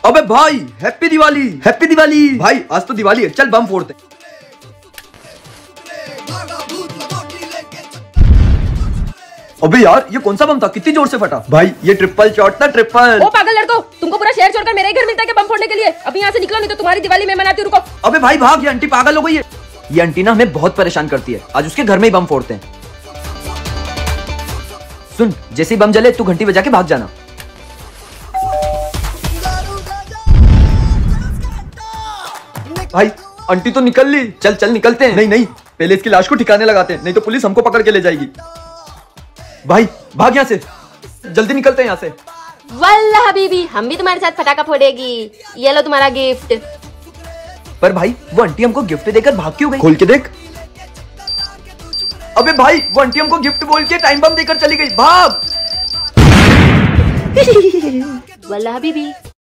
अबे भाई happy Diwali, happy Diwali. भाई आज तो दिवाली है, चल बम फोड़ते। अबे यार ये कौन सा बम था, कितनी जोर से फटा। भाई ये ट्रिपल शॉट था, ट्रिपल। ओ पागल लड़को, तुमको पूरा शहर छोड़कर मेरे ही घर मिलता है क्या बम फोड़ने के लिए? अभी यहाँ से निकलो नहीं तो तुम्हारी दिवाली मैं मनाती हूँ। रुको। अबे भाई भाग, ये आंटी पागल हो गई है। ये आंटी ना हमें बहुत परेशान करती है, आज उसके घर में ही बम फोड़ते हैं। सुन, जैसे ही बम जले तू घंटी बजा के भाग जाना। भाई आंटी तो निकल ली, चल चल निकलते हैं। नहीं नहीं, पहले इसकी लाश को ठिकाने लगाते हैं, नहीं तो पुलिस हमको पकड़ के ले जाएगी। भाई भाग यहाँ से, जल्दी निकलते हैं यहाँ से। वल्लाह हबीबी, हम भी तुम्हारे साथ पटाखा फोड़ेगी। ये लो तुम्हारा गिफ्ट। पर भाई वो आंटी हमको गिफ्ट देकर भाग क्यों गई? खोल के देख। अबे भाई वो आंटी हमको गिफ्ट बोल के टाइम बम देकर चली गई, भाग। वल्लाह हबीबी।